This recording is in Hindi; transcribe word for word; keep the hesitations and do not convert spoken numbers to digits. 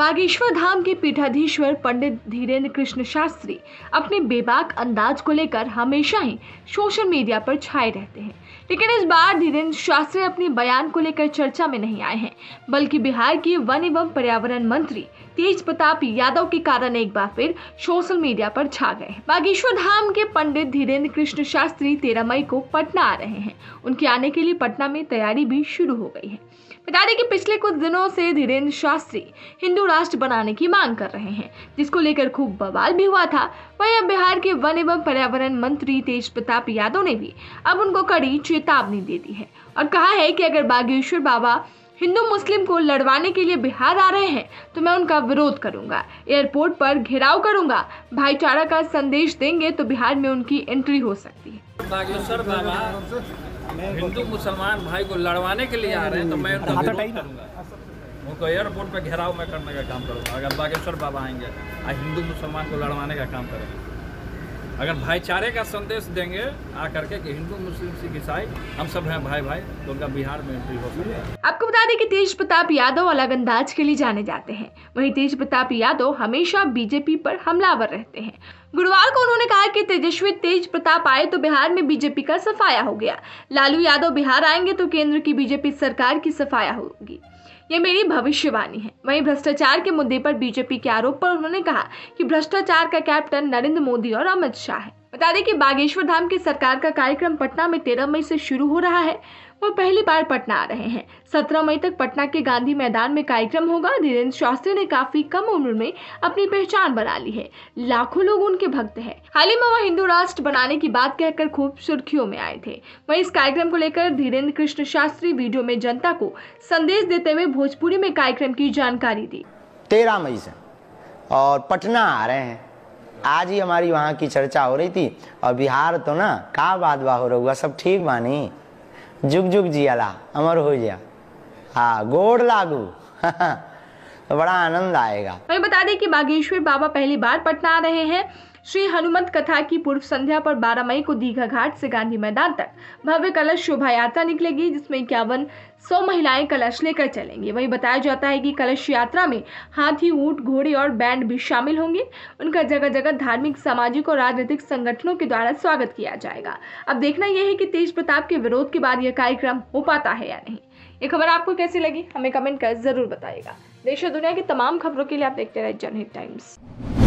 बागेश्वर धाम के पीठाधीश्वर पंडित धीरेन्द्र कृष्ण शास्त्री अपने बेबाक अंदाज को लेकर हमेशा ही सोशल मीडिया पर छाए रहते हैं, लेकिन इस बार धीरेन्द्र शास्त्री अपने बयान को लेकर चर्चा में नहीं आए हैं, बल्कि बिहार के वन एवं पर्यावरण मंत्री तेज प्रताप यादव के कारण एक बार फिर सोशल मीडिया पर छा गए हैं। बागेश्वर धाम के पंडित धीरेन्द्र कृष्ण शास्त्री तेरह मई को पटना आ रहे हैं। उनके आने के लिए पटना में तैयारी भी शुरू हो गई है। बता दें कि पिछले कुछ दिनों से धीरेन्द्र शास्त्री हिंदू राष्ट्र बनाने की मांग कर रहे हैं, जिसको लेकर खूब बवाल भी हुआ था। वहीं अब बिहार के वन एवं पर्यावरण मंत्री तेज प्रताप यादव ने भी अब उनको कड़ी चेतावनी दे दी है और कहा है कि अगर बागेश्वर बाबा हिंदू मुस्लिम को लड़वाने के लिए बिहार आ रहे हैं तो मैं उनका विरोध करूंगा, एयरपोर्ट पर घेराव करूंगा, भाईचारा का संदेश देंगे तो बिहार में उनकी एंट्री हो सकती है। बागेश्वर बाबा हिंदू मुसलमान भाई को लड़वाने के लिए आ रहे हैं तो मैं उनका विरोध करूंगा, उनको एयरपोर्ट पर घेराव में करने का काम करूंगा। अगर बागेश्वर बाबा आएंगे और हिंदू मुसलमान को लड़वाने का काम करेंगे, अगर भाईचारे का संदेश देंगे आकर के कि हिंदू मुस्लिम सिख ईसाई हम सब हैं भाई भाई, तो उनका बिहार में एंट्री हो सकता है। आपको बता दें कि तेज प्रताप यादव अलग अंदाज के लिए जाने जाते हैं। वहीं तेज प्रताप यादव हमेशा बीजेपी पर हमलावर रहते हैं। गुरुवार को उन्होंने कहा कि तेजस्वी तेज प्रताप आए तो बिहार में बीजेपी का सफाया हो गया, लालू यादव बिहार आएंगे तो केंद्र की बीजेपी सरकार की सफाया होगी, ये मेरी भविष्यवाणी है। वहीं भ्रष्टाचार के मुद्दे पर बीजेपी के आरोप पर उन्होंने कहा कि भ्रष्टाचार का कैप्टन नरेंद्र मोदी और अमित शाह है। बता दें कि बागेश्वर धाम की सरकार का कार्यक्रम पटना में तेरह मई से शुरू हो रहा है। वो पहली बार पटना आ रहे हैं। सत्रह मई तक पटना के गांधी मैदान में कार्यक्रम होगा। धीरेन्द्र शास्त्री ने काफी कम उम्र में अपनी पहचान बना ली है, लाखों लोग उनके भक्त हैं। हाल ही में वह हिंदू राष्ट्र बनाने की बात कहकर खूब सुर्खियों में आए थे। वहीं इस कार्यक्रम को लेकर धीरेन्द्र कृष्ण शास्त्री वीडियो में जनता को संदेश देते हुए भोजपुरी में कार्यक्रम की जानकारी दी। तेरह मई से और पटना आ रहे हैं। आज ही हमारी वहाँ की चर्चा हो रही थी और बिहार तो ना का बात बा हो रहा, सब ठीक बानी, जुग जुग जियाला अमर हो गया, हाँ गोड़ लागू तो बड़ा आनंद आएगा। वहीं बता दें कि बागेश्वर बाबा पहली बार पटना आ रहे हैं। श्री हनुमत कथा की पूर्व संध्या पर बारह मई को दीघा घाट से गांधी मैदान तक भव्य कलश शोभा यात्रा निकलेगी, जिसमें इक्यावन सौ महिलाएं कलश लेकर चलेंगी। वहीं बताया जाता है कि कलश यात्रा में हाथी, ऊंट, घोड़े और बैंड भी शामिल होंगे। उनका जगह जगह धार्मिक, सामाजिक और राजनीतिक संगठनों के द्वारा स्वागत किया जाएगा। अब देखना यह है कि तेज प्रताप के विरोध के बाद यह कार्यक्रम हो पाता है या नहीं। ये खबर आपको कैसी लगी हमें कमेंट कर जरूर बताइएगा। देश और दुनिया की तमाम खबरों के लिए आप देखते रहिए जनहित टाइम्स।